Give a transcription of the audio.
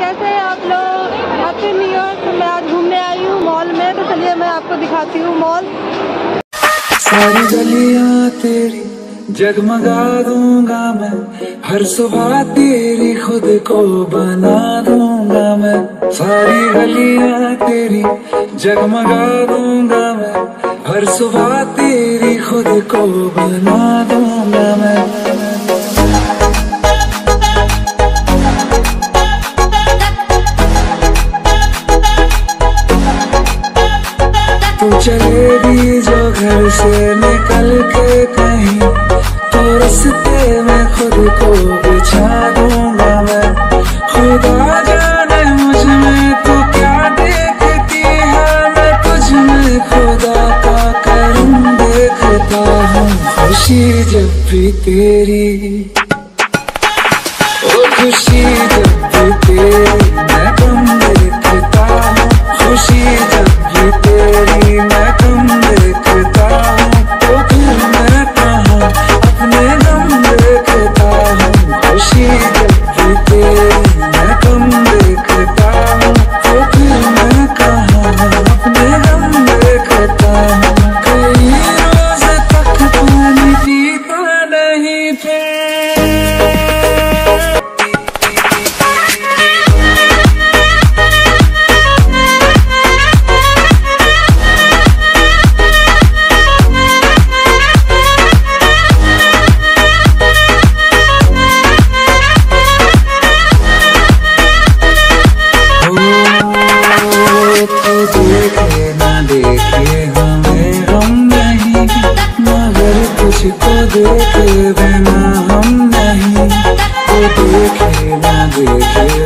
कैसे हैं आप लोग? Happy new year. तो मैं आज घूमने आई हूँ मॉल में, तो चलिए मैं आपको दिखाती हूँ मॉल। सारी गलियां तेरी जगमगा दूंगा मैं, हर सुबह तेरी खुद को बना दूंगा मैं। सारी गलियां तेरी जगमगा दूंगा मैं, हर सुबह तेरी खुद को बना दूंगा मैं। तू चलेगी जो घर से निकल के कहीं, तो रास्ते में खुद को बिछा दूंगा मैं। खुदा जाने मुझ में तू क्या देखती है, मैं तुझ में खुदा का करम देखता हूँ। खुशी जब भी तेरी, ओ खुशी जब भी तेरी मैं तुम देखता हूँ। खुशी जब भी तेरी मैं तुम देखता हूँ, तो फिर मैं कहाँ अपने गम देखता हूँ। खुशी जब भी तेरी मैं तुम देखता हूँ, तो फिर मैं कहाँ अपने गम देखता हूँ। कई रोज तक पानी पीता नहीं फिर, तुझको देखे बिना हम नहीं, तो देखे ना देखे